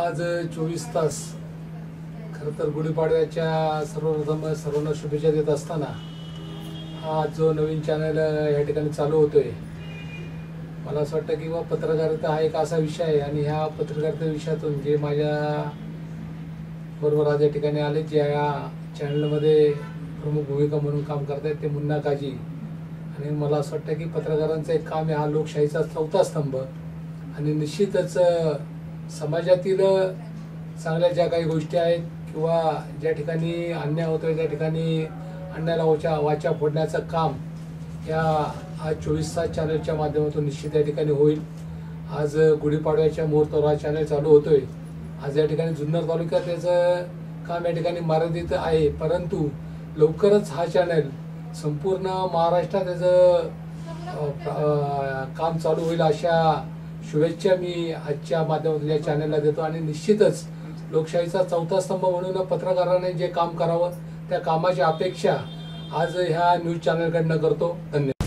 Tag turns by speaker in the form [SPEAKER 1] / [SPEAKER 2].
[SPEAKER 1] आज 24 तास खरं तर गुढीपाडव्याच्या सर्वप्रथम सर्वांना शुभेच्छा देत असताना हा जो नवीन चॅनल या ठिकाणी चालू होतोय, मला असं वाटतं की पत्रकारिता हा एक असा विषय आहे आणि ह्या पत्रकारिता विषयातून जे माझ्या बरोबर आज या ठिकाणी आले, जे या चॅनलमध्ये प्रमुख भूमिका म्हणून काम करतायत ते मुन्ना काजी. आणि मला असं वाटतं की पत्रकारांचं एक काम आहे हा लोकशाहीचा चौथा स्तंभ आणि निश्चितच समाजातील चांगल्या ज्या काही गोष्टी आहेत किंवा ज्या ठिकाणी अन्याय होतोय त्या ठिकाणी अन्यायाला वाचा फोडण्याचं काम या आज 24 तास चॅनलच्या माध्यमातून निश्चित या ठिकाणी होईल. आज गुढीपाडव्याच्या मुहूर्तावर हा चॅनल चालू होतोय. आज या ठिकाणी जुन्नर तालुक्यात त्याचं काम या ठिकाणी मर्यादित आहे, परंतु लवकरच हा चॅनल संपूर्ण महाराष्ट्रात त्याचं काम चालू होईल अशा शुभेच्छा मी आजच्या माध्यमातून या चॅनलला देतो. आणि निश्चितच लोकशाहीचा चौथा स्तंभ म्हणून पत्रकारांनी जे काम करावं त्या कामाची अपेक्षा आज ह्या न्यूज चॅनलकडनं करतो. धन्यवाद.